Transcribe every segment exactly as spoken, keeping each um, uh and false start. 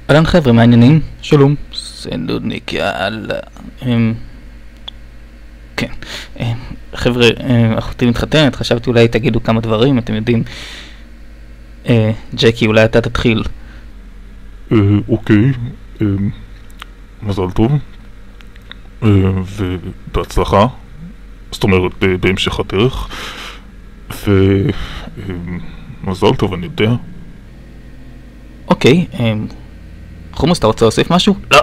אהלן חבר'ה, מה העניינים? שלום. סנדודניק, יאללה. אמ... כן. אמ... חבר'ה, אמ... אחותי מתחתנת, חשבתי אולי תגידו כמה דברים, אתם יודעים. אה... ג'קי, אולי אתה תתחיל. אה, אוקיי. אה, מזל טוב. אה, ובהצלחה. זאת אומרת, ב- בהמשך הדרך. ומזל טוב, אני יודע. אוקיי, אמ... חומוס, אתה רוצה להוסיף משהו? לא.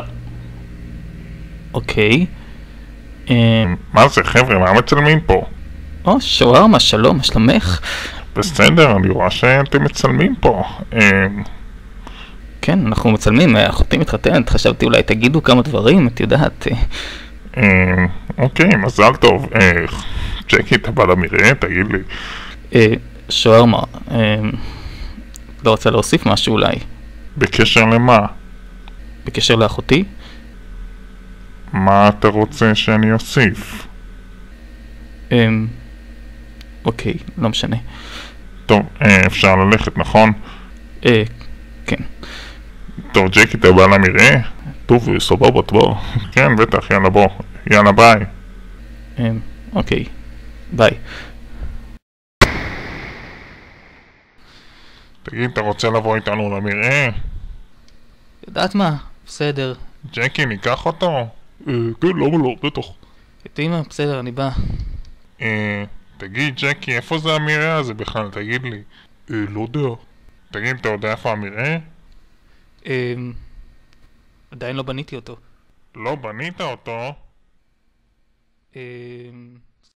אוקיי. אמ... מה זה, חבר'ה? מה מצלמים פה? או, שווארמה, שלום, מה שלומך? בסדר, אני רואה שאתם מצלמים פה. אה, כן, אנחנו מצלמים, אחותי מתחתנת, חשבתי אולי תגידו כמה דברים, את יודעת. אה, אה, אוקיי, מזל טוב. אה, ג'קי, אתה בא למראה? תגיד לי. אה... שווארמה, אמ... לא רוצה להוסיף משהו אולי? בקשר למה? בקשר לאחותי? מה אתה רוצה שאני אוסיף? אמ... אוקיי, לא משנה. טוב, אה, אפשר ללכת, נכון? אה... כן. טוב, ג'קי, אתה בא למראה? טוב, סבבה, בוא. כן, בטח, יאללה, בוא. יאללה, ביי. אמ... אוקיי. ביי. תגיד, אתה רוצה לבוא איתנו למראה? יודעת מה? בסדר. ג'קי, ניקח אותו? אה, כן, למה לא? בטח. את אמא, בסדר, אני בא. אה, תגיד, ג'קי, איפה זה המראה הזה בכלל? תגיד לי. אה, לא יודע. תגיד, אתה יודע איפה המראה? אמ... עדיין לא בניתי אותו. לא בנית אותו? אמ...